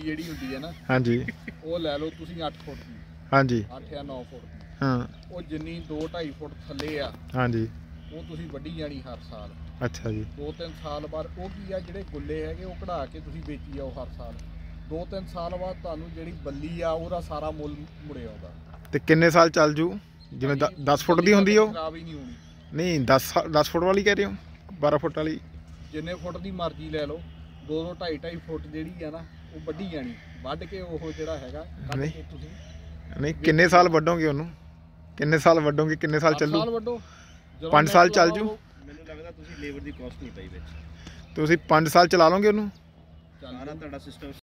ਜਿਹੜੀ ਹੁੰਦੀ ਹੈ ਨਾ, ਹਾਂਜੀ ਉਹ ਲੈ ਲਓ ਤੁਸੀਂ 8 ਫੁੱਟ ਦੀ, ਹਾਂਜੀ 8 ਜਾਂ 9 ਫੁੱਟ ਦੀ। ਹਾਂ ਉਹ ਜਿੰਨੀ 2-2.5 ਫੁੱਟ ਥੱਲੇ ਆ, ਹਾਂਜੀ ਉਹ ਤੁਸੀਂ ਵੱਢੀ ਜਾਣੀ ਹਰ ਸਾਲ। ਅੱਛਾ ਜੀ 2-3 ਸਾਲ ਬਾਅਦ ਉਹ ਕੀ ਆ, ਜਿਹੜੇ ਗੁੱਲੇ ਹੈਗੇ ਉਹ ਕਢਾ ਕੇ ਤੁਸੀਂ ਵੇਚੀ ਜਾਓ ਹਰ ਸਾਲ। 2-3 ਸਾਲ ਬਾਅਦ ਤੁਹਾਨੂੰ ਜਿਹੜੀ ਬੱਲੀ ਆ ਉਹਦਾ ਸਾਰਾ ਮੁੱਲ ਮੁੜੇ ਆਉਂਦਾ। ਤੇ ਕਿੰਨੇ ਸਾਲ ਚੱਲ ਜੂ? ਜਿਵੇਂ 10 ਫੁੱਟ ਦੀ ਹੁੰਦੀ ਉਹ? ਖਰਾਬ ਹੀ ਨਹੀਂ ਹੋਣੀ। ਨਹੀਂ 10 ਫੁੱਟ ਵਾਲੀ ਕਹਿ ਰਹੇ ਹੋ? 12 ਫੁੱਟ ਵਾਲੀ? ਜਿੰਨੇ ਫੁੱਟ ਦੀ ਮਰਜ਼ੀ ਲੈ ਲਓ, 2-2 2.5 ਫੁੱਟ ਜਿਹੜੀ ਆ ਨਾ ਉਹ ਵੱਢੀ ਜਾਣੀ। ਵੱਢ ਕੇ ਉਹ ਜਿਹੜਾ ਹੈਗਾ ਕੱਢ ਕੇ ਤੁਸੀਂ ਨਹੀਂ ਕਿੰਨੇ ਸਾਲ ਵੱਢੋਗੇ ਉਹਨੂੰ? ਕਿੰਨੇ ਸਾਲ ਵੱਢੋਗੇ? ਕਿੰਨੇ ਸਾਲ ਚੱਲੂ? 5 ਸਾਲ ਚੱਲ ਜੂ? ਮੈਨੂੰ ਲੱਗਦਾ ਤੁਸੀਂ ਲੇਬਰ ਦੀ ਕਾਸਟ ਨਹੀਂ ਪਈ ਵਿੱਚ। ਤੁਸੀਂ 5 ਸਾਲ ਚਲਾ ਲਓਗੇ ਉਹਨੂੰ? ਸਾਰਾ ਤੁਹਾਡਾ ਸਿਸਟਮ